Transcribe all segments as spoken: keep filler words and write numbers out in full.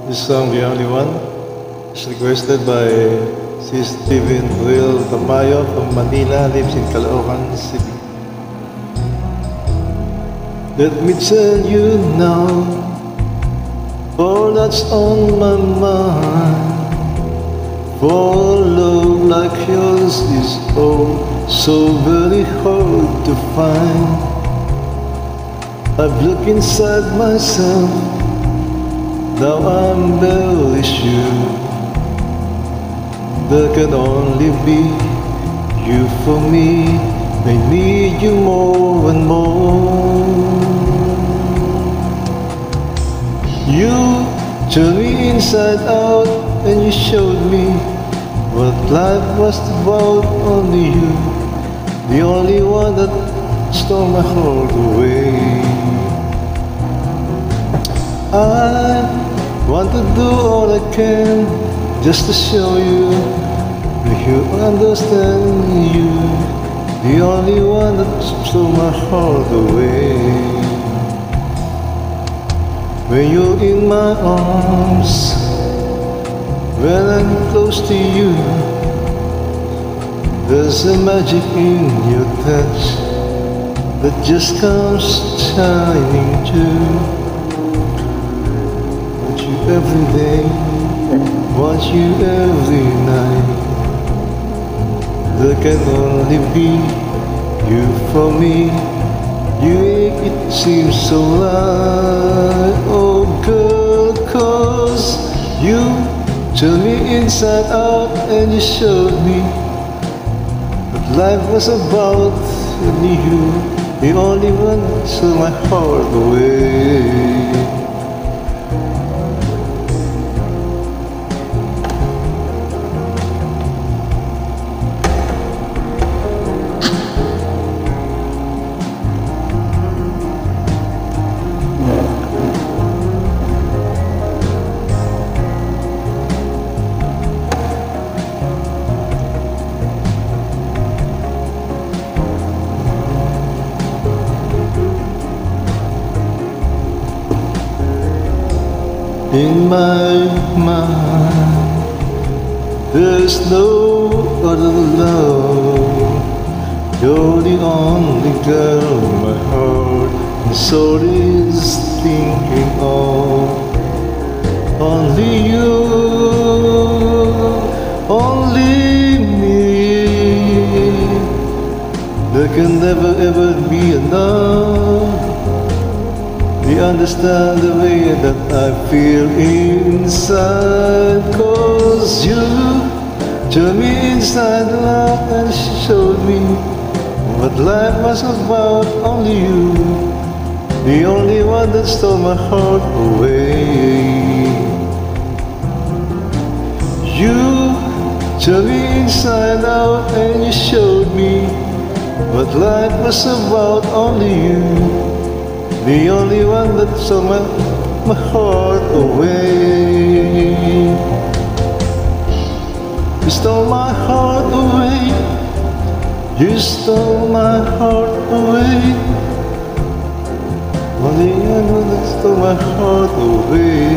This song, The Only One, is requested by Miss Deevinvril Tamayo from Manila, lives in Caloocan City. Let me tell you now, all that's on my mind. For love like yours is oh so very hard to find. I've looked inside myself, now I'm barely sure there can only be you for me. I need you more and more. You turned me inside out and you showed me what life was about. Only you, the only one that stole my heart away. I want to do all I can just to show you that you understand. You, the only one that stole my heart away. When you're in my arms, when I'm close to you, there's a magic in your touch that just comes shining through. Want you every day, want you every night. There can only be you for me. You make it seem so right, oh girl, 'cause you turned me inside out and you showed me what life was about. Only you, the only one that stole my heart away. In my mind, there's no other love. You're the only girl my heart and soul is thinking of. Only you, only me. There can never ever be enough. You understand the way that I feel inside, 'cause you turned me inside out and showed me what life was about. Only you, the only one that stole my heart away. You turned me inside out and you showed me what life was about. Only you, the only one that stole my, my heart away. You stole my heart away. You stole my heart away. Only one that stole my heart away.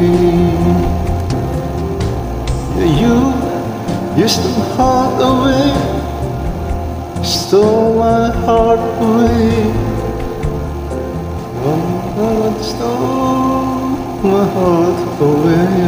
Yeah, you, you stole my heart away. You stole my heart away. Oh, stole my heart away.